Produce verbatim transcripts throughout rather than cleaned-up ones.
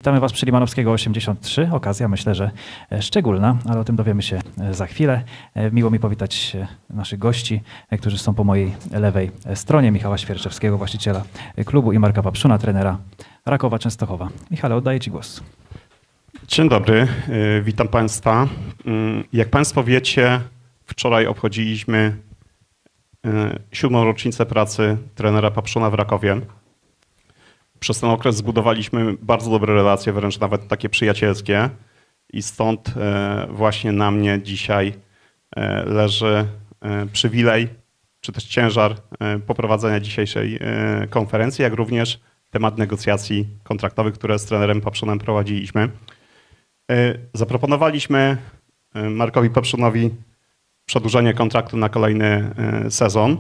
Witamy Was przy Limanowskiego osiemdziesiąt trzy. Okazja, myślę, że szczególna, ale o tym dowiemy się za chwilę. Miło mi powitać naszych gości, którzy są po mojej lewej stronie. Michała Świerczewskiego, właściciela klubu, i Marka Papszuna, trenera Rakowa Częstochowa. Michale, oddaję Ci głos. Dzień dobry, witam Państwa. Jak Państwo wiecie, wczoraj obchodziliśmy siódmą rocznicę pracy trenera Papszuna w Rakowie. Przez ten okres zbudowaliśmy bardzo dobre relacje, wręcz nawet takie przyjacielskie, i stąd właśnie na mnie dzisiaj leży przywilej, czy też ciężar poprowadzenia dzisiejszej konferencji, jak również temat negocjacji kontraktowych, które z trenerem Papszunem prowadziliśmy. Zaproponowaliśmy Markowi Papszunowi przedłużenie kontraktu na kolejny sezon.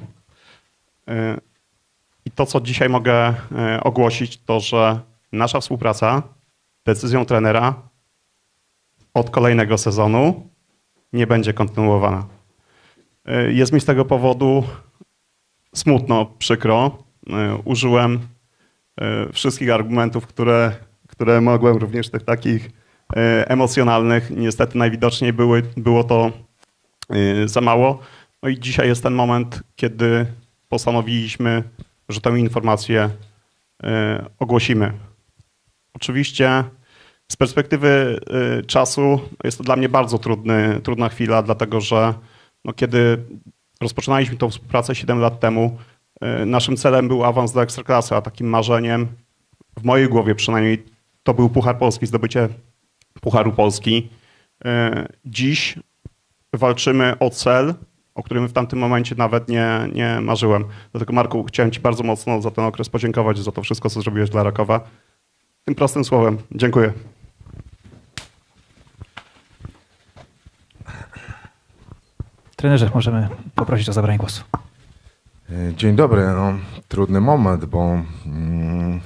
I to, co dzisiaj mogę ogłosić, to że nasza współpraca decyzją trenera od kolejnego sezonu nie będzie kontynuowana. Jest mi z tego powodu smutno, przykro. Użyłem wszystkich argumentów, które, które mogłem, również tych takich emocjonalnych. Niestety najwidoczniej były, było to za mało. No i dzisiaj jest ten moment, kiedy postanowiliśmy, że tę informację ogłosimy. Oczywiście z perspektywy czasu jest to dla mnie bardzo trudny, trudna chwila, dlatego że no, kiedy rozpoczynaliśmy tę współpracę siedem lat temu, naszym celem był awans do Ekstraklasy, a takim marzeniem, w mojej głowie przynajmniej, to był Puchar Polski, zdobycie Pucharu Polski. Dziś walczymy o cel, o którym w tamtym momencie nawet nie, nie marzyłem. Dlatego, Marku, chciałem Ci bardzo mocno za ten okres podziękować, za to wszystko, co zrobiłeś dla Rakowa. Tym prostym słowem. Dziękuję. Trenerze, możemy poprosić o zabranie głosu. Dzień dobry. No, trudny moment, bo, mm,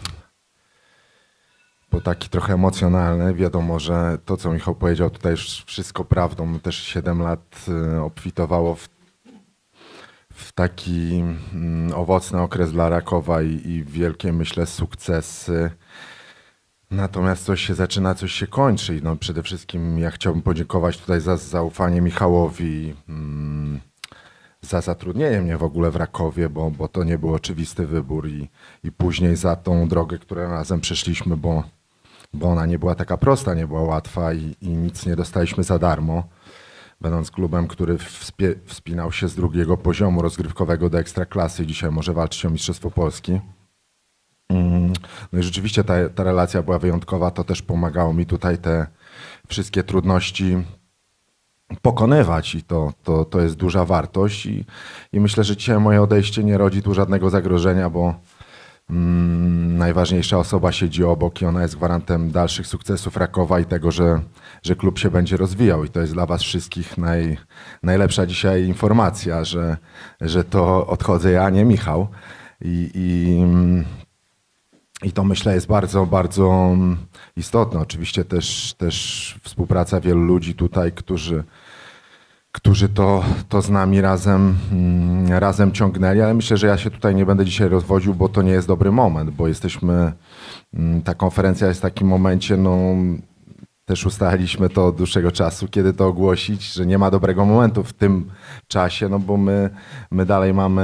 bo taki trochę emocjonalny. Wiadomo, że to, co Michał powiedział, tutaj już wszystko prawdą. Też siedem lat obfitowało w, w taki mm, owocny okres dla Rakowa i, i wielkie, myślę, sukcesy. Natomiast coś się zaczyna, coś się kończy. No, przede wszystkim ja chciałbym podziękować tutaj za zaufanie Michałowi, mm, za zatrudnienie mnie w ogóle w Rakowie, bo, bo to nie był oczywisty wybór, i, i później za tą drogę, którą razem przeszliśmy, bo, bo ona nie była taka prosta, nie była łatwa i, i nic nie dostaliśmy za darmo. Będąc klubem, który wspie, wspinał się z drugiego poziomu rozgrywkowego do Ekstraklasy, dzisiaj może walczyć o Mistrzostwo Polski. No i rzeczywiście ta, ta relacja była wyjątkowa, to też pomagało mi tutaj te wszystkie trudności pokonywać, i to, to, to jest duża wartość, i, i myślę, że dzisiaj moje odejście nie rodzi tu żadnego zagrożenia, bo mm, najważniejsza osoba siedzi obok i ona jest gwarantem dalszych sukcesów Rakowa i tego, że, że klub się będzie rozwijał, i to jest dla was wszystkich naj, najlepsza dzisiaj informacja, że, że to odchodzę ja, a nie Michał, i, i I to, myślę, jest bardzo, bardzo istotne. Oczywiście też, też współpraca wielu ludzi tutaj, którzy, którzy to, to z nami razem, razem ciągnęli, ale myślę, że ja się tutaj nie będę dzisiaj rozwodził, bo to nie jest dobry moment, bo jesteśmy, ta konferencja jest w takim momencie, no też ustaliliśmy to od dłuższego czasu, kiedy to ogłosić, że nie ma dobrego momentu w tym czasie, no bo my, my dalej mamy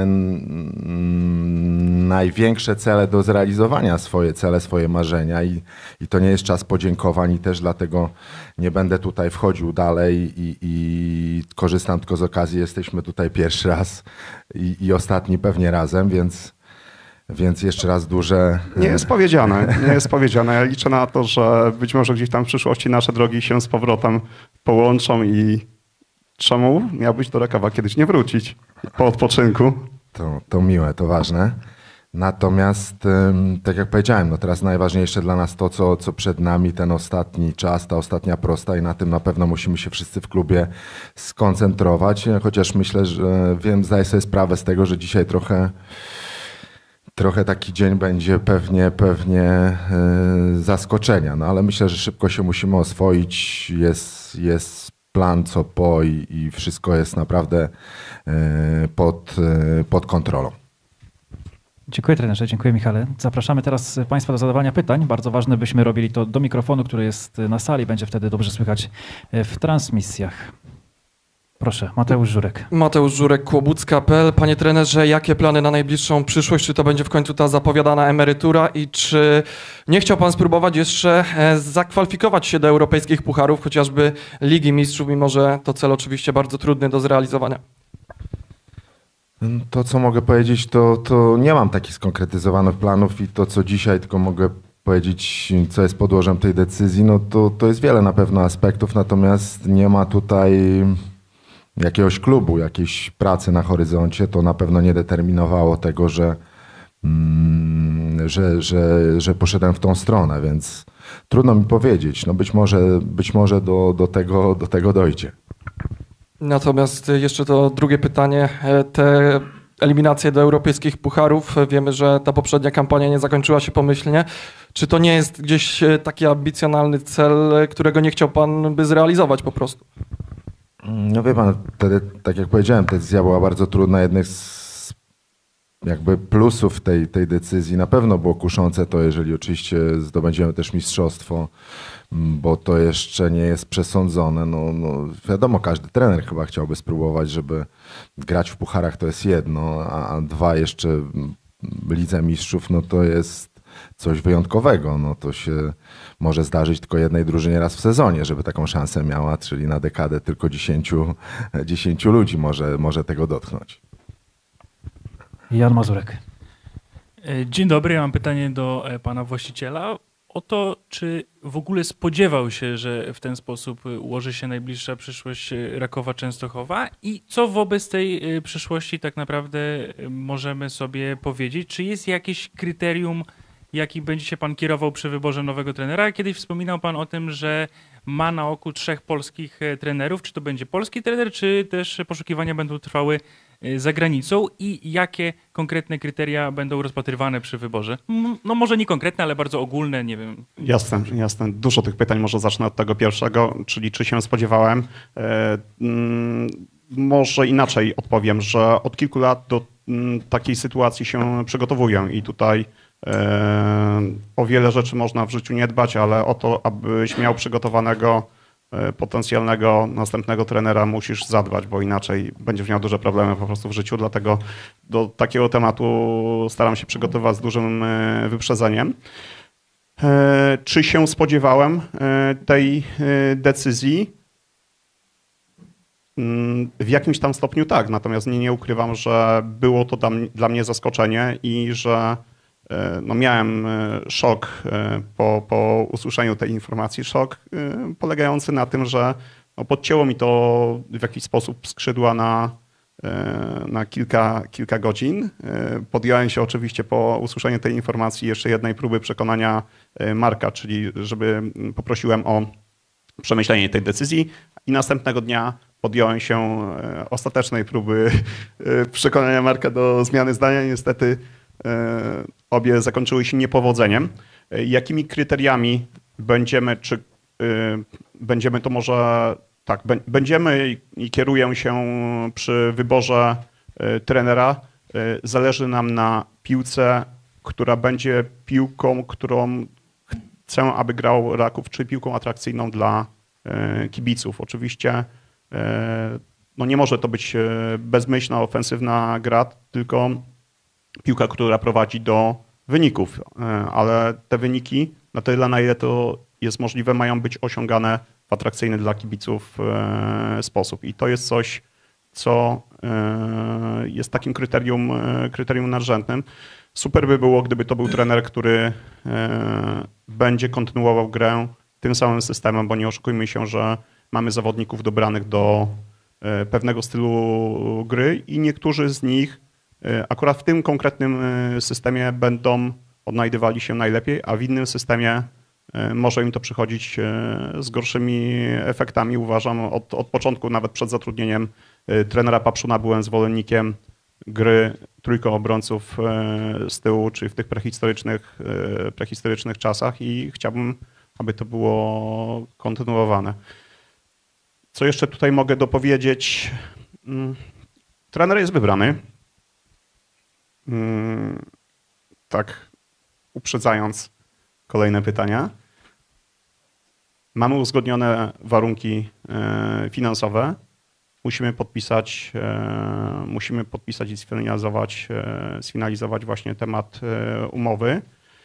największe cele do zrealizowania, swoje cele, swoje marzenia, i, i to nie jest czas podziękowań, i też dlatego nie będę tutaj wchodził dalej i, i korzystam tylko z okazji, jesteśmy tutaj pierwszy raz i, i ostatni pewnie razem, więc Więc jeszcze raz duże... Nie jest powiedziane, nie jest powiedziane. Ja liczę na to, że być może gdzieś tam w przyszłości nasze drogi się z powrotem połączą i czemu miałbyś do Rakowa kiedyś nie wrócić po odpoczynku? To, to miłe, to ważne. Natomiast, tak jak powiedziałem, no teraz najważniejsze dla nas to, co, co przed nami, ten ostatni czas, ta ostatnia prosta, i na tym na pewno musimy się wszyscy w klubie skoncentrować. Chociaż myślę, że wiem, zdaję sobie sprawę z tego, że dzisiaj trochę... Trochę taki dzień będzie pewnie, pewnie yy, zaskoczenia, no ale myślę, że szybko się musimy oswoić, jest, jest plan co po, i, i wszystko jest naprawdę yy, pod, yy, pod kontrolą. Dziękuję trenerze, dziękuję Michale. Zapraszamy teraz Państwa do zadawania pytań. Bardzo ważne, byśmy robili to do mikrofonu, który jest na sali. Będzie wtedy dobrze słychać w transmisjach. Proszę, Mateusz Żurek. Mateusz Żurek, Kłobucka kropka pe el. Panie trenerze, jakie plany na najbliższą przyszłość? Czy to będzie w końcu ta zapowiadana emerytura i czy nie chciał pan spróbować jeszcze zakwalifikować się do europejskich pucharów, chociażby Ligi Mistrzów, mimo że to cel oczywiście bardzo trudny do zrealizowania? To, co mogę powiedzieć, to, to nie mam takich skonkretyzowanych planów i to, co dzisiaj tylko mogę powiedzieć, co jest podłożem tej decyzji, no to, to jest wiele na pewno aspektów, natomiast nie ma tutaj jakiegoś klubu, jakiejś pracy na horyzoncie. To na pewno nie determinowało tego, że, mm, że, że, że poszedłem w tą stronę, więc trudno mi powiedzieć. No być może, być może do, do, tego, do tego dojdzie. Natomiast jeszcze to drugie pytanie. Te eliminacje do europejskich pucharów, wiemy, że ta poprzednia kampania nie zakończyła się pomyślnie. Czy to nie jest gdzieś taki ambicjonalny cel, którego nie chciał pan by zrealizować po prostu? No wie pan, wtedy, tak jak powiedziałem, ta decyzja była bardzo trudna. Jednym z jakby plusów tej, tej decyzji na pewno było kuszące to, jeżeli oczywiście zdobędziemy też mistrzostwo, bo to jeszcze nie jest przesądzone. No, no wiadomo, każdy trener chyba chciałby spróbować, żeby grać w pucharach to jest jedno, a dwa jeszcze w Lidze Mistrzów, no to jest coś wyjątkowego. No to się może zdarzyć tylko jednej drużynie raz w sezonie, żeby taką szansę miała, czyli na dekadę tylko dziesięciu, dziesięciu ludzi może, może tego dotknąć. Jan Mazurek. Dzień dobry, ja mam pytanie do pana właściciela o to, czy w ogóle spodziewał się, że w ten sposób ułoży się najbliższa przyszłość Rakowa Częstochowa i co wobec tej przyszłości tak naprawdę możemy sobie powiedzieć? Czy jest jakieś kryterium, jakim będzie się pan kierował przy wyborze nowego trenera? Kiedyś wspominał pan o tym, że ma na oku trzech polskich trenerów. Czy to będzie polski trener, czy też poszukiwania będą trwały za granicą i jakie konkretne kryteria będą rozpatrywane przy wyborze? No może nie konkretne, ale bardzo ogólne, nie wiem. Jasne, jasne. Dużo tych pytań, może zacznę od tego pierwszego, czyli czy się spodziewałem. E, mm, może inaczej odpowiem, że od kilku lat do mm, takiej sytuacji się przygotowuję i tutaj e, o wiele rzeczy można w życiu nie dbać, ale o to, abyś miał przygotowanego potencjalnego następnego trenera musisz zadbać, bo inaczej będziesz miał duże problemy po prostu w życiu, dlatego do takiego tematu staram się przygotować z dużym wyprzedzeniem. Czy się spodziewałem tej decyzji? W jakimś tam stopniu tak, natomiast nie, nie ukrywam, że było to dla mnie zaskoczenie i że no miałem szok po, po usłyszeniu tej informacji, szok polegający na tym, że no podcięło mi to w jakiś sposób skrzydła na, na kilka, kilka godzin. Podjąłem się oczywiście po usłyszeniu tej informacji jeszcze jednej próby przekonania Marka, czyli żeby poprosiłem o przemyślenie tej decyzji i następnego dnia podjąłem się ostatecznej próby przekonania Marka do zmiany zdania. Niestety obie zakończyły się niepowodzeniem. Jakimi kryteriami będziemy, czy będziemy to może, tak, będziemy i kieruję się przy wyborze trenera. Zależy nam na piłce, która będzie piłką, którą chcę, aby grał Raków, czy piłką atrakcyjną dla kibiców. Oczywiście no nie może to być bezmyślna, ofensywna gra, tylko piłka, która prowadzi do wyników, ale te wyniki na tyle, na ile to jest możliwe, mają być osiągane w atrakcyjny dla kibiców sposób. I to jest coś, co jest takim kryterium, kryterium nadrzędnym. Super by było, gdyby to był trener, który będzie kontynuował grę tym samym systemem, bo nie oszukujmy się, że mamy zawodników dobranych do pewnego stylu gry i niektórzy z nich akurat w tym konkretnym systemie będą odnajdywali się najlepiej, a w innym systemie może im to przychodzić z gorszymi efektami. Uważam, od, od początku, nawet przed zatrudnieniem trenera Papszuna, byłem zwolennikiem gry trójką obrońców z tyłu, czyli w tych prehistorycznych, prehistorycznych czasach i chciałbym, aby to było kontynuowane. Co jeszcze tutaj mogę dopowiedzieć? Trener jest wybrany. tak uprzedzając kolejne pytania, mamy uzgodnione warunki finansowe. Musimy podpisać, musimy podpisać i sfinalizować, sfinalizować właśnie temat umowy.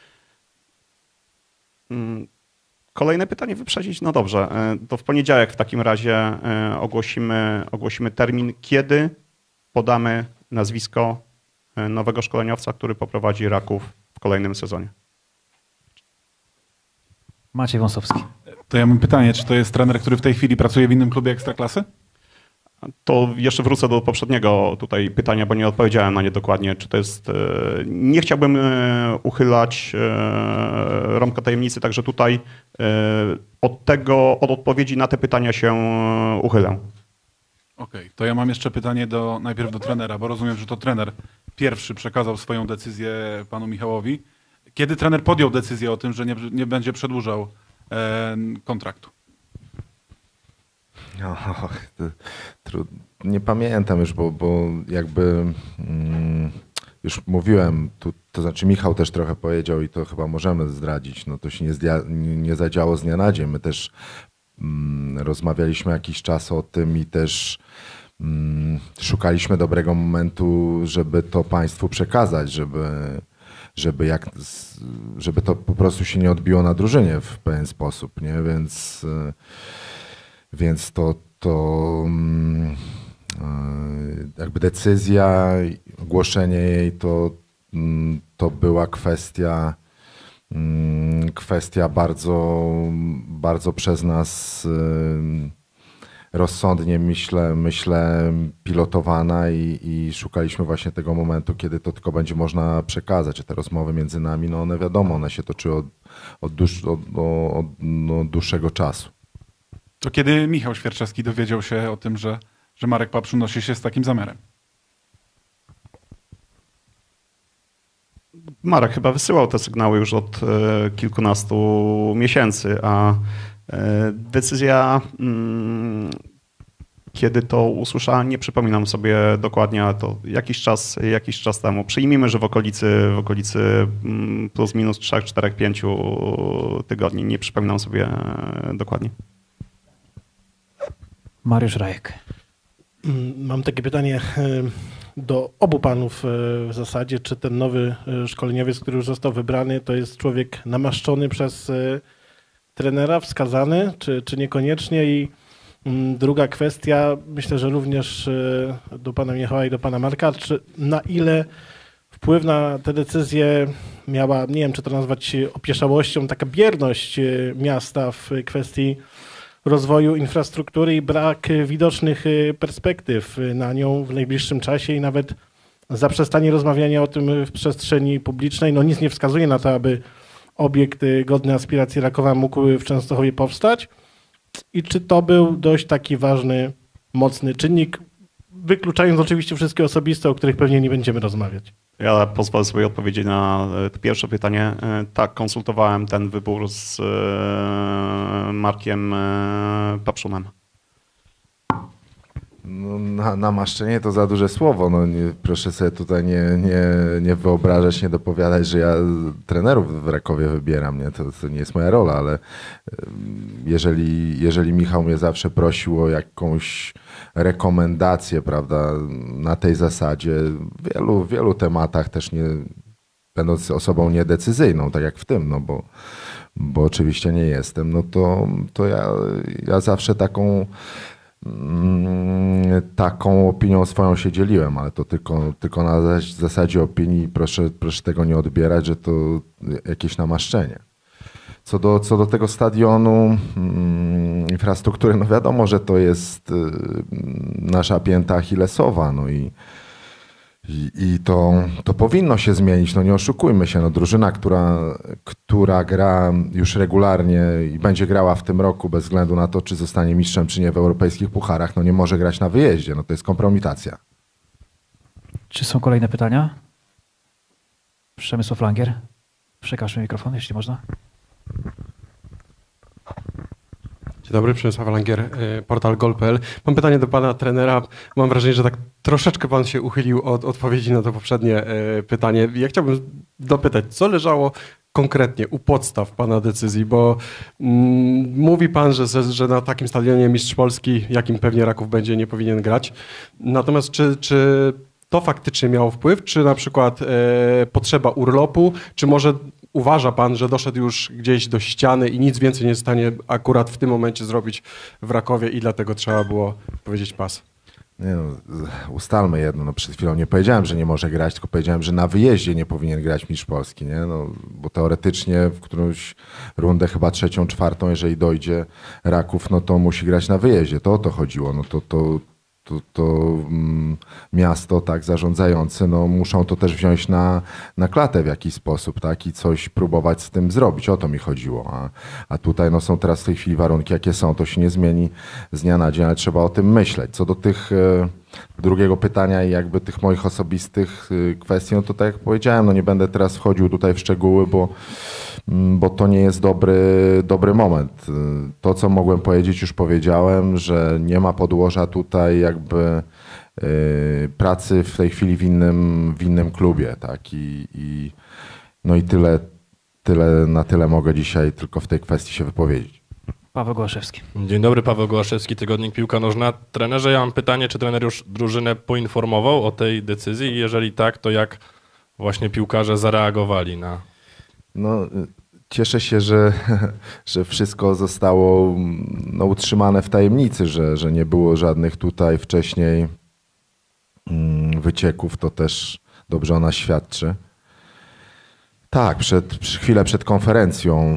Kolejne pytanie wyprzedzić? No dobrze, to w poniedziałek w takim razie ogłosimy, ogłosimy termin, kiedy podamy nazwisko nowego szkoleniowca, który poprowadzi Raków w kolejnym sezonie. Maciej Wąsowski. To ja mam pytanie, czy to jest trener, który w tej chwili pracuje w innym klubie Ekstraklasy? To jeszcze wrócę do poprzedniego tutaj pytania, bo nie odpowiedziałem na nie dokładnie. Czy to jest. Nie chciałbym uchylać rąbka tajemnicy, także tutaj od tego, od odpowiedzi na te pytania się uchylę. Okej, okay. To ja mam jeszcze pytanie do, najpierw do trenera, bo rozumiem, że to trener pierwszy przekazał swoją decyzję panu Michałowi. Kiedy trener podjął decyzję o tym, że nie, nie będzie przedłużał e, kontraktu? Oh, to, to, nie pamiętam już, bo, bo jakby mm, już mówiłem, tu, to znaczy Michał też trochę powiedział i to chyba możemy zdradzić, no to się nie, zdia, nie, nie zadziało z dnia na dzień. My też mm, rozmawialiśmy jakiś czas o tym i też mm, szukaliśmy dobrego momentu, żeby to państwu przekazać, żeby, żeby, jak, żeby to po prostu się nie odbiło na drużynie w pewien sposób, nie? Więc Więc to, to jakby decyzja, ogłoszenie jej to, to była kwestia, kwestia bardzo, bardzo przez nas rozsądnie, myślę, myślę pilotowana i, i szukaliśmy właśnie tego momentu, kiedy to tylko będzie można przekazać. Te rozmowy między nami, no one wiadomo, one się toczyły od, od, dłuż, od, od, od dłuższego czasu. To kiedy Michał Świerczewski dowiedział się o tym, że, że Marek Papszun nosi się z takim zamiarem? Marek chyba wysyłał te sygnały już od e, kilkunastu miesięcy, a e, decyzja, mm, kiedy to usłyszałem, nie przypominam sobie dokładnie, ale to jakiś czas, jakiś czas temu. Przyjmijmy, że w okolicy, w okolicy plus minus trzy, cztery, pięć tygodni. Nie przypominam sobie dokładnie. Mariusz Rajek. Mam takie pytanie do obu panów w zasadzie. Czy ten nowy szkoleniowiec, który już został wybrany, to jest człowiek namaszczony przez trenera, wskazany, czy, czy niekoniecznie? I druga kwestia, myślę, że również do pana Michała i do pana Marka, czy na ile wpływ na te decyzje miała, nie wiem, czy to nazwać opieszałością, taka bierność miasta w kwestii rozwoju infrastruktury i brak widocznych perspektyw na nią w najbliższym czasie i nawet zaprzestanie rozmawiania o tym w przestrzeni publicznej. No nic nie wskazuje na to, aby obiekt godny aspiracji Rakowa mógł w Częstochowie powstać. I czy to był dość taki ważny, mocny czynnik, wykluczając oczywiście wszystkie osobiste, o których pewnie nie będziemy rozmawiać? Ja pozwolę sobie odpowiedzieć na to pierwsze pytanie. Tak, konsultowałem ten wybór z Markiem Papszunem. No, na, namaszczenie to za duże słowo. No, nie, proszę sobie tutaj nie, nie, nie wyobrażać, nie dopowiadać, że ja trenerów w Rakowie wybieram. Nie? To, to nie jest moja rola, ale jeżeli, jeżeli Michał mnie zawsze prosił o jakąś rekomendację, prawda, na tej zasadzie, w wielu, wielu tematach też nie, będąc osobą niedecyzyjną, tak jak w tym, no bo, bo oczywiście nie jestem, no to, to ja, ja zawsze taką taką opinią swoją się dzieliłem, ale to tylko, tylko na zasadzie opinii, proszę, proszę tego nie odbierać, że to jakieś namaszczenie. Co do, co do tego stadionu, infrastruktury, no wiadomo, że to jest nasza pięta achillesowa, no i, i, i to, to powinno się zmienić, no nie oszukujmy się, no drużyna, która, która gra już regularnie i będzie grała w tym roku bez względu na to, czy zostanie mistrzem, czy nie w europejskich pucharach, no nie może grać na wyjeździe, no to jest kompromitacja. Czy są kolejne pytania? Przemysław Langier. Przekażmy mikrofon, jeśli można. Dzień dobry, Przemysław Langer, y, portal gol kropka p l. Mam pytanie do pana trenera. Mam wrażenie, że tak troszeczkę pan się uchylił od odpowiedzi na to poprzednie y, pytanie. Ja chciałbym dopytać, co leżało konkretnie u podstaw pana decyzji, bo mm, mówi pan, że, że na takim stadionie mistrz Polski, jakim pewnie Raków będzie, nie powinien grać. Natomiast czy, czy to faktycznie miało wpływ, czy na przykład y, potrzeba urlopu, czy może uważa pan, że doszedł już gdzieś do ściany i nic więcej nie stanie akurat w tym momencie zrobić w Rakowie i dlatego trzeba było powiedzieć pas? Nie no, ustalmy jedno, no przed chwilą nie powiedziałem, że nie może grać, tylko powiedziałem, że na wyjeździe nie powinien grać mistrz Polski, nie? No, bo teoretycznie w którąś rundę, chyba trzecią, czwartą, jeżeli dojdzie Raków, no to musi grać na wyjeździe. To o to chodziło, no to, to, to, to mm, miasto tak zarządzające, no muszą to też wziąć na, na klatę w jakiś sposób, tak? I coś próbować z tym zrobić. O to mi chodziło. A, a tutaj no, są teraz w tej chwili warunki, jakie są. To się nie zmieni z dnia na dzień, ale trzeba o tym myśleć. Co do tych e, drugiego pytania i jakby tych moich osobistych e, kwestii, no to tak jak powiedziałem, no nie będę teraz wchodził tutaj w szczegóły, bo bo to nie jest dobry, dobry moment. To, co mogłem powiedzieć, już powiedziałem, że nie ma podłoża tutaj jakby y, pracy w tej chwili w innym, w innym klubie, tak? I, i, no i tyle, tyle, na tyle mogę dzisiaj tylko w tej kwestii się wypowiedzieć. Paweł Gołaszewski. Dzień dobry, Paweł Gołaszewski, Tygodnik Piłka Nożna. Trenerze, ja mam pytanie, czy trener już drużynę poinformował o tej decyzji i jeżeli tak, to jak właśnie piłkarze zareagowali na... No, cieszę się, że, że wszystko zostało no, utrzymane w tajemnicy, że, że nie było żadnych tutaj wcześniej wycieków. To też dobrze o nas świadczy. Tak, przed, chwilę przed konferencją,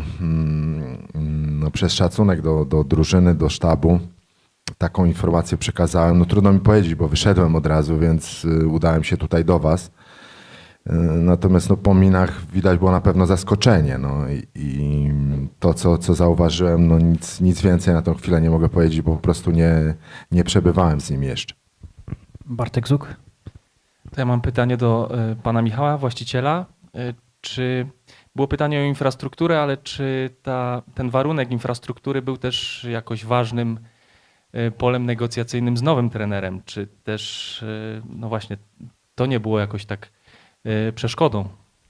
no, przez szacunek do, do drużyny, do sztabu, taką informację przekazałem. No trudno mi powiedzieć, bo wyszedłem od razu, więc udałem się tutaj do was. Natomiast no, po minach widać było na pewno zaskoczenie. No, i, i to, co, co zauważyłem, no, nic, nic więcej na tą chwilę nie mogę powiedzieć, bo po prostu nie, nie przebywałem z nim jeszcze. Bartek Zuk. To ja mam pytanie do y, pana Michała, właściciela. Y, czy było pytanie o infrastrukturę, ale czy ta, ten warunek infrastruktury był też jakoś ważnym y, polem negocjacyjnym z nowym trenerem? Czy też, y, no właśnie, to nie było jakoś tak przeszkodą?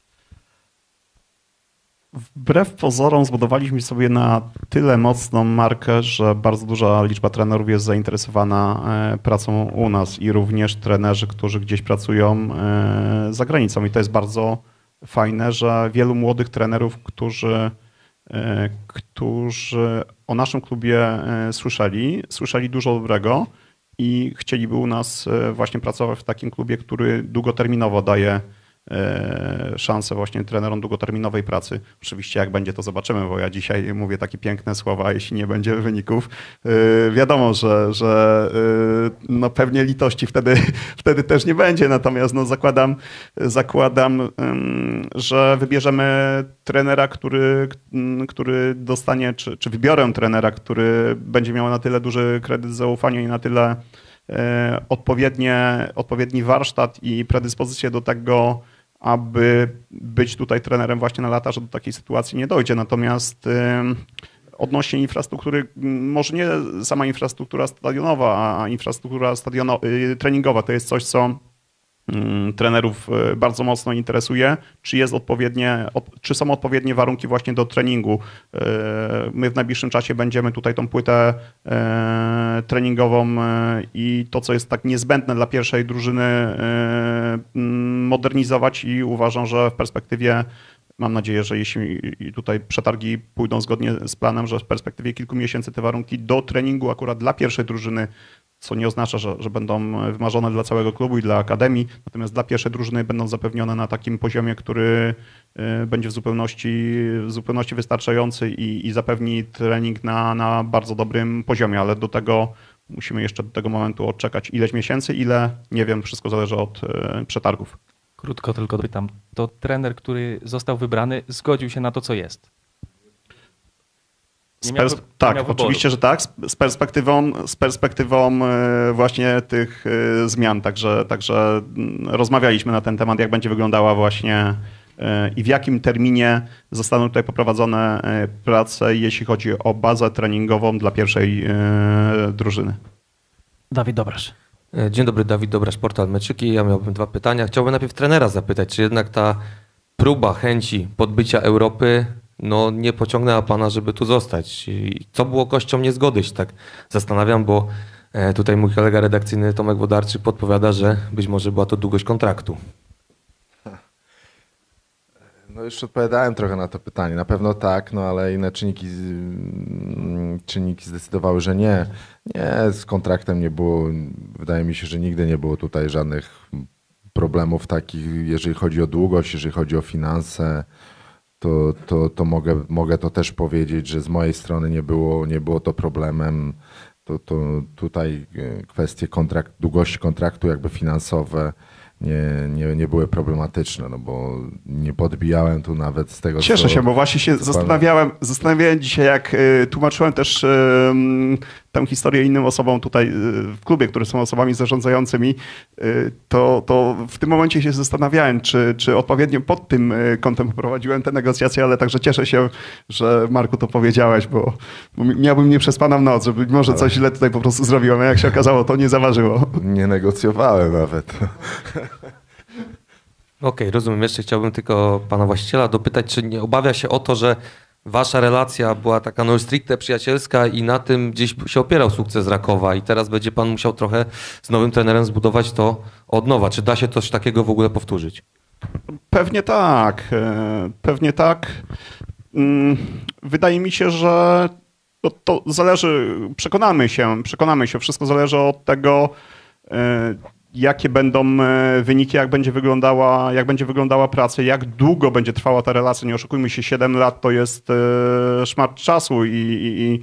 Wbrew pozorom zbudowaliśmy sobie na tyle mocną markę, że bardzo duża liczba trenerów jest zainteresowana pracą u nas i również trenerzy, którzy gdzieś pracują za granicą. I to jest bardzo fajne, że wielu młodych trenerów, którzy, którzy o naszym klubie słyszeli, słyszeli dużo dobrego i chcieliby u nas właśnie pracować w takim klubie, który długoterminowo daje szansę właśnie trenerom długoterminowej pracy. Oczywiście jak będzie, to zobaczymy, bo ja dzisiaj mówię takie piękne słowa, jeśli nie będzie wyników. Wiadomo, że, że no pewnie litości wtedy, wtedy też nie będzie, natomiast no zakładam, zakładam, że wybierzemy trenera, który, który dostanie, czy, czy wybiorę trenera, który będzie miał na tyle duży kredyt zaufania i na tyle odpowiednie, odpowiedni warsztat i predyspozycję do tego, aby być tutaj trenerem właśnie na lata, że do takiej sytuacji nie dojdzie. Natomiast odnośnie infrastruktury, może nie sama infrastruktura stadionowa, a infrastruktura stadiono- treningowa to jest coś, co trenerów bardzo mocno interesuje, czy jest odpowiednie, czy są odpowiednie warunki właśnie do treningu. My w najbliższym czasie będziemy tutaj tą płytę treningową i to, co jest tak niezbędne dla pierwszej drużyny, modernizować i uważam, że w perspektywie, mam nadzieję, że jeśli tutaj przetargi pójdą zgodnie z planem, że w perspektywie kilku miesięcy te warunki do treningu akurat dla pierwszej drużyny, co nie oznacza, że, że będą wymarzone dla całego klubu i dla akademii, natomiast dla pierwszej drużyny będą zapewnione na takim poziomie, który będzie w zupełności, w zupełności wystarczający i, i zapewni trening na, na bardzo dobrym poziomie, ale do tego musimy jeszcze do tego momentu odczekać ileś miesięcy, ile, nie wiem, wszystko zależy od przetargów. Krótko tylko pytam, to trener, który został wybrany, zgodził się na to, co jest? Z pers- tak, oczywiście, że tak, z perspektywą, z perspektywą właśnie tych zmian, także, także rozmawialiśmy na ten temat, jak będzie wyglądała właśnie i w jakim terminie zostaną tutaj poprowadzone prace, jeśli chodzi o bazę treningową dla pierwszej drużyny. Dawid Dobrasz. Dzień dobry, Dawid Dobrasz, portal Meczyki. Ja miałbym dwa pytania. Chciałbym najpierw trenera zapytać, czy jednak ta próba chęci podbycia Europy no, nie pociągnęła pana, żeby tu zostać? I co było kością niezgody, się tak zastanawiam, bo tutaj mój kolega redakcyjny Tomek Wodarczyk podpowiada, że być może była to długość kontraktu. No już odpowiadałem trochę na to pytanie. Na pewno tak, no ale inne czynniki, czynniki zdecydowały, że nie. Nie, z kontraktem nie było, wydaje mi się, że nigdy nie było tutaj żadnych problemów takich, jeżeli chodzi o długość, jeżeli chodzi o finanse, to, to, to mogę, mogę to też powiedzieć, że z mojej strony nie było, nie było to problemem. To, to tutaj kwestie kontrakt, długości kontraktu jakby finansowe nie, nie, nie były problematyczne, no bo nie podbijałem tu nawet z tego, Cieszę co, się, bo właśnie się zastanawiałem, zastanawiałem dzisiaj, jak y, tłumaczyłem też y, tę historię innym osobom tutaj y, w klubie, które są osobami zarządzającymi, y, to, to w tym momencie się zastanawiałem, czy, czy odpowiednio pod tym y, kątem poprowadziłem te negocjacje, ale także cieszę się, że Marku to powiedziałeś, bo, bo miałbym nieprzespaną noc, żeby może ale... coś źle tutaj po prostu zrobiłem, a jak się okazało, to nie zaważyło. Nie negocjowałem nawet. Okej, okay, rozumiem. Jeszcze chciałbym tylko pana właściciela dopytać, czy nie obawia się o to, że wasza relacja była taka no stricte przyjacielska i na tym gdzieś się opierał sukces Rakowa i teraz będzie pan musiał trochę z nowym trenerem zbudować to od nowa. Czy da się coś takiego w ogóle powtórzyć? Pewnie tak. Pewnie tak. Wydaje mi się, że to, to zależy, przekonamy się, przekonamy się. Wszystko zależy od tego, jakie będą wyniki, jak będzie wyglądała, jak będzie wyglądała praca, jak długo będzie trwała ta relacja. Nie oszukujmy się, siedem lat to jest szmat czasu i, i, i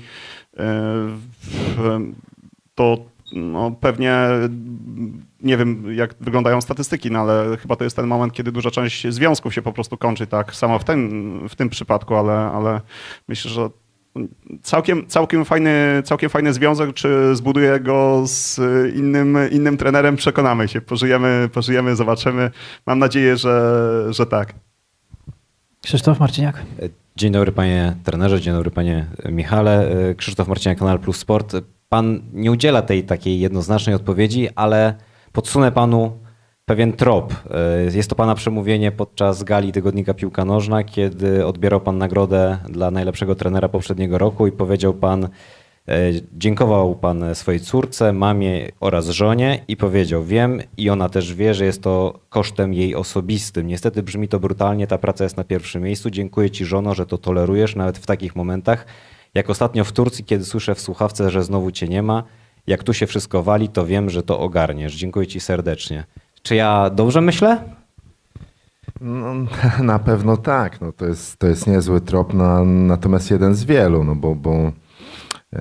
to no, pewnie nie wiem, jak wyglądają statystyki, no ale chyba to jest ten moment, kiedy duża część związków się po prostu kończy tak samo w tym, w tym przypadku, ale, ale myślę, że Całkiem, całkiem, fajny, całkiem fajny związek, czy zbuduję go z innym, innym trenerem, przekonamy się. Pożyjemy, pożyjemy, zobaczymy. Mam nadzieję, że, że tak. Krzysztof Marciniak. Dzień dobry panie trenerze, dzień dobry panie Michale. Krzysztof Marciniak, Kanal Plus Sport. Pan nie udziela tej takiej jednoznacznej odpowiedzi, ale podsunę panu pewien trop. Jest to pana przemówienie podczas gali tygodnika Piłka Nożna, kiedy odbierał pan nagrodę dla najlepszego trenera poprzedniego roku i powiedział pan, dziękował pan swojej córce, mamie oraz żonie i powiedział, wiem i ona też wie, że jest to kosztem jej osobistym. Niestety brzmi to brutalnie, ta praca jest na pierwszym miejscu. Dziękuję ci, żono, że to tolerujesz nawet w takich momentach. Jak ostatnio w Turcji, kiedy słyszę w słuchawce, że znowu cię nie ma, jak tu się wszystko wali, to wiem, że to ogarniesz. Dziękuję ci serdecznie. Czy ja dobrze myślę? No, na pewno tak. No, to, jest, to jest niezły trop, na, natomiast jeden z wielu, no bo, bo yy,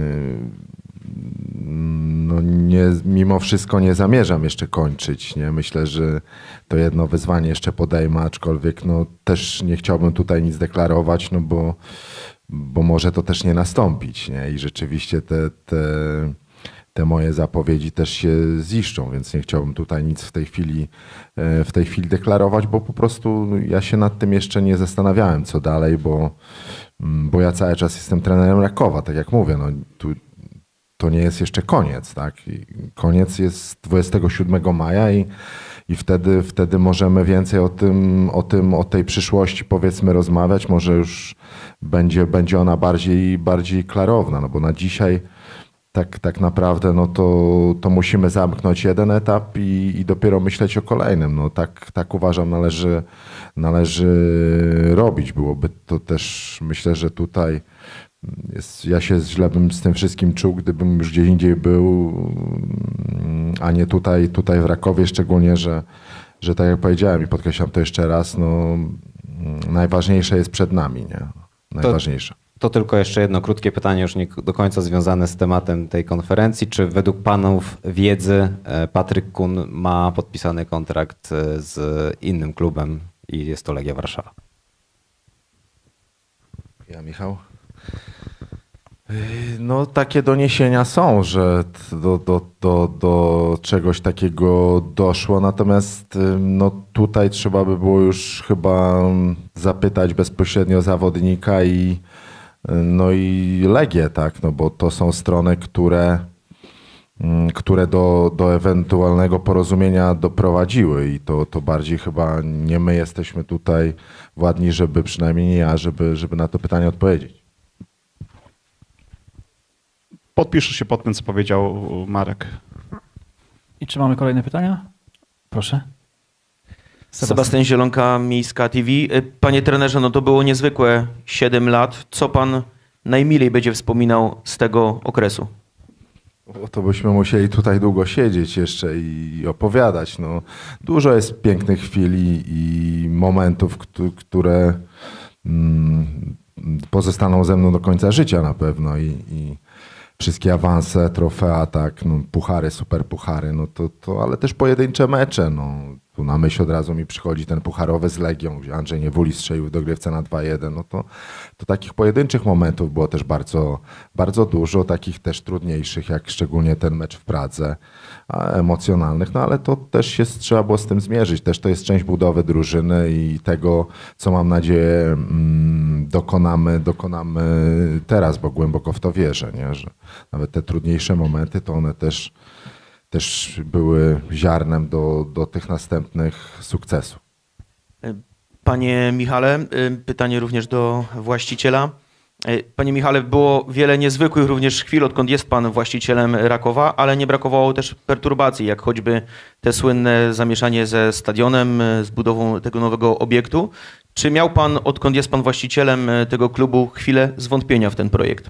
no nie, mimo wszystko nie zamierzam jeszcze kończyć. Nie? Myślę, że to jedno wyzwanie jeszcze podejmę, aczkolwiek no, też nie chciałbym tutaj nic deklarować, no bo, bo może to też nie nastąpić. Nie? I rzeczywiście te... te te moje zapowiedzi też się ziszczą, więc nie chciałbym tutaj nic w tej chwili, w tej chwili deklarować, bo po prostu ja się nad tym jeszcze nie zastanawiałem, co dalej, bo, bo ja cały czas jestem trenerem Rakowa, tak jak mówię, no, tu, to nie jest jeszcze koniec, tak? I koniec jest dwudziestego siódmego maja i, i wtedy, wtedy możemy więcej o tym, o tym, o tej przyszłości powiedzmy rozmawiać, może już będzie, będzie ona bardziej, bardziej klarowna, no bo na dzisiaj Tak, tak naprawdę no to, to musimy zamknąć jeden etap i, i dopiero myśleć o kolejnym. No tak, tak uważam należy, należy robić. Byłoby to też, myślę, że tutaj jest, ja się źle bym z tym wszystkim czuł, gdybym już gdzie indziej był, a nie tutaj, tutaj w Rakowie, szczególnie, że, że tak jak powiedziałem i podkreślam to jeszcze raz, no najważniejsze jest przed nami, nie? Najważniejsze. To... To tylko jeszcze jedno krótkie pytanie, już nie do końca związane z tematem tej konferencji. Czy według panów wiedzy Patryk Kun ma podpisany kontrakt z innym klubem i jest to Legia Warszawa? Ja, Michał? No takie doniesienia są, że do, do, do, do czegoś takiego doszło, natomiast no, tutaj trzeba by było już chyba zapytać bezpośrednio zawodnika i, no i Legię, tak, no bo to są strony, które, które do, do ewentualnego porozumienia doprowadziły i to, to bardziej chyba nie my jesteśmy tutaj władni, żeby przynajmniej nie ja, żeby, żeby na to pytanie odpowiedzieć. Podpiszę się pod tym, co powiedział Marek. I czy mamy kolejne pytania? Proszę. Sebastian, Sebastian Zielonka, Miejska T V. Panie trenerze, no to było niezwykłe siedem lat. Co pan najmilej będzie wspominał z tego okresu? O, to byśmy musieli tutaj długo siedzieć jeszcze i opowiadać. No, dużo jest pięknych chwil i, i momentów, które mm, pozostaną ze mną do końca życia na pewno. I, i wszystkie awanse, trofea, tak, no, puchary, super puchary, no to, to, ale też pojedyncze mecze. No. Tu na myśl od razu mi przychodzi ten pucharowy z Legią, gdzie Andrzej Niewuli strzelił w dogrywce na dwa jeden. No to, to takich pojedynczych momentów było też bardzo, bardzo dużo, takich też trudniejszych, jak szczególnie ten mecz w Pradze, emocjonalnych, no ale to też się trzeba było z tym zmierzyć. Też to jest część budowy drużyny i tego, co mam nadzieję mm, dokonamy, dokonamy teraz, bo głęboko w to wierzę, nie? Że nawet te trudniejsze momenty, to one też też były ziarnem do, do tych następnych sukcesów. Panie Michale, pytanie również do właściciela. Panie Michale, było wiele niezwykłych również chwil, odkąd jest pan właścicielem Rakowa, ale nie brakowało też perturbacji, jak choćby te słynne zamieszanie ze stadionem, z budową tego nowego obiektu. Czy miał pan, odkąd jest pan właścicielem tego klubu, chwilę zwątpienia w ten projekt?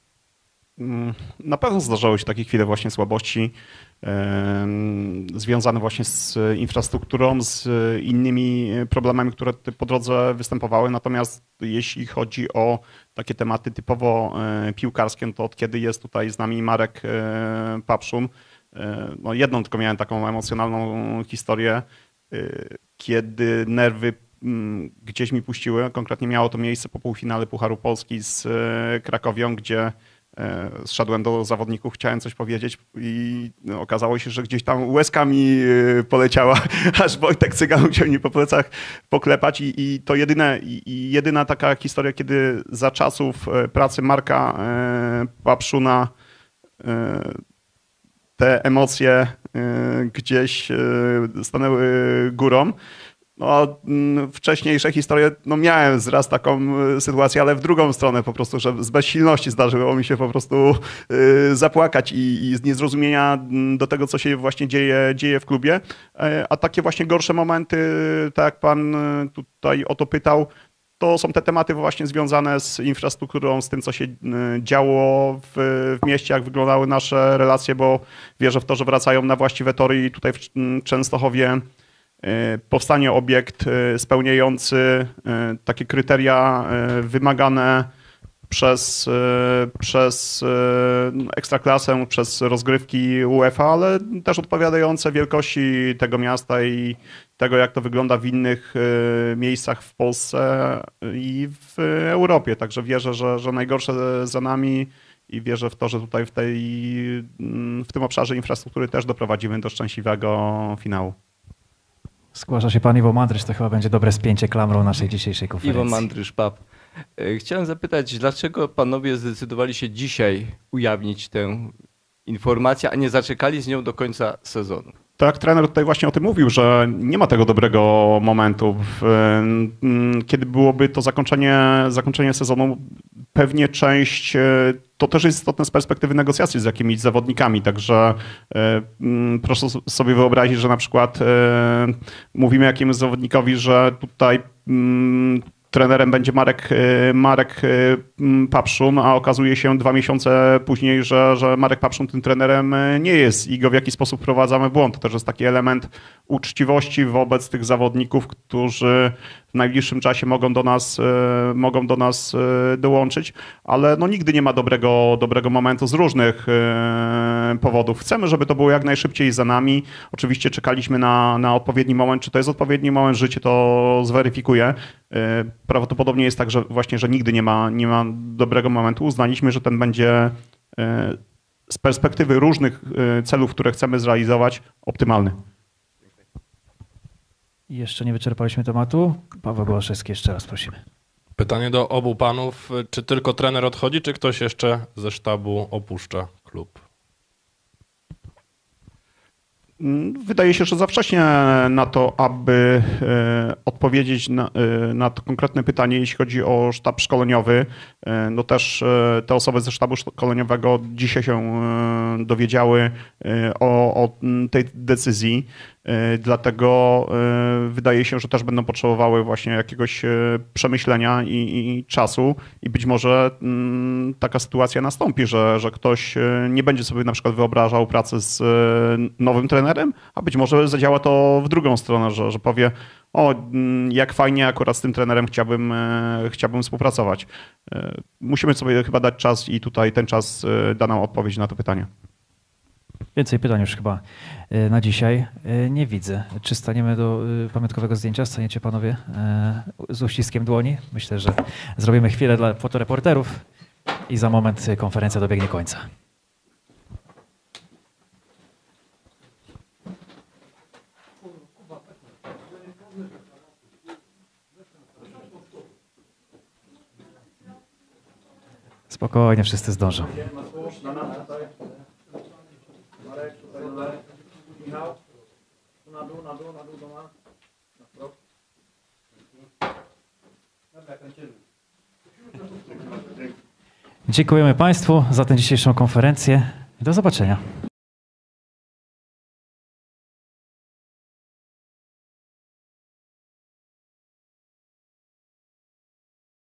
Na pewno zdarzały się takie chwile właśnie słabości związane właśnie z infrastrukturą, z innymi problemami, które po drodze występowały. Natomiast jeśli chodzi o takie tematy typowo piłkarskie, to od kiedy jest tutaj z nami Marek Papszun, no jedną tylko miałem taką emocjonalną historię, kiedy nerwy gdzieś mi puściły. Konkretnie miało to miejsce po półfinale Pucharu Polski z Krakowią, gdzie zszedłem do zawodników, chciałem coś powiedzieć i okazało się, że gdzieś tam łezkami poleciała, aż Wojtek Cygan musiał mi po plecach poklepać i, i to jedyne, i, i jedyna taka historia, kiedy za czasów pracy Marka Papszuna te emocje gdzieś stanęły górą. No, wcześniejsze historie, no miałem raz taką sytuację, ale w drugą stronę po prostu, że z bezsilności zdarzyło mi się po prostu zapłakać i, i z niezrozumienia do tego, co się właśnie dzieje, dzieje w klubie. A takie właśnie gorsze momenty, tak jak pan tutaj o to pytał, to są te tematy właśnie związane z infrastrukturą, z tym, co się działo w, w mieście, jak wyglądały nasze relacje, bo wierzę w to, że wracają na właściwe tory i tutaj w Częstochowie powstanie obiekt spełniający takie kryteria wymagane przez, przez Ekstraklasę, przez rozgrywki UEFA, ale też odpowiadające wielkości tego miasta i tego, jak to wygląda w innych miejscach w Polsce i w Europie. Także wierzę, że, że najgorsze za nami i wierzę w to, że tutaj w, tej, w tym obszarze infrastruktury też doprowadzimy do szczęśliwego finału. Zgłasza się pan Iwo Mandrysz, to chyba będzie dobre spięcie klamrą naszej dzisiejszej konferencji. Iwo Mandrysz, P A P. Chciałem zapytać, dlaczego panowie zdecydowali się dzisiaj ujawnić tę informację, a nie zaczekali z nią do końca sezonu? Tak, trener tutaj właśnie o tym mówił, że nie ma tego dobrego momentu. Kiedy byłoby to zakończenie, zakończenie sezonu, pewnie część, to też jest istotne z perspektywy negocjacji z jakimiś zawodnikami, także proszę sobie wyobrazić, że na przykład mówimy jakiemuś zawodnikowi, że tutaj trenerem będzie Marek, Marek Papszun, a okazuje się dwa miesiące później, że, że Marek Papszun tym trenerem nie jest i go w jakiś sposób wprowadzamy w błąd. To też jest taki element uczciwości wobec tych zawodników, którzy w najbliższym czasie mogą do nas, mogą do nas dołączyć, ale no nigdy nie ma dobrego, dobrego momentu z różnych powodów. Chcemy, żeby to było jak najszybciej za nami. Oczywiście czekaliśmy na, na odpowiedni moment. Czy to jest odpowiedni moment? Życie to zweryfikuje. Prawdopodobnie jest tak, że właśnie, że nigdy nie ma, nie ma dobrego momentu. Uznaliśmy, że ten będzie z perspektywy różnych celów, które chcemy zrealizować, optymalny. I jeszcze nie wyczerpaliśmy tematu. Paweł Gołaszewski, jeszcze raz prosimy. Pytanie do obu panów. Czy tylko trener odchodzi, czy ktoś jeszcze ze sztabu opuszcza klub? Wydaje się, że za wcześnie na to, aby odpowiedzieć na, na to konkretne pytanie, jeśli chodzi o sztab szkoleniowy. No też te osoby ze sztabu szkoleniowego dzisiaj się dowiedziały o, o tej decyzji. Dlatego wydaje się, że też będą potrzebowały właśnie jakiegoś przemyślenia i, i czasu i być może taka sytuacja nastąpi, że, że ktoś nie będzie sobie na przykład wyobrażał pracy z nowym trenerem, a być może zadziała to w drugą stronę, że, że powie: o, jak fajnie, akurat z tym trenerem chciałbym, chciałbym współpracować. Musimy sobie chyba dać czas i tutaj ten czas da nam odpowiedź na to pytanie. Więcej pytań już chyba na dzisiaj nie widzę. Czy staniemy do pamiątkowego zdjęcia? Staniecie panowie z uściskiem dłoni? Myślę, że zrobimy chwilę dla fotoreporterów i za moment konferencja dobiegnie końca. Spokojnie, wszyscy zdążą. Dziękujemy Państwu za tę dzisiejszą konferencję. Do zobaczenia.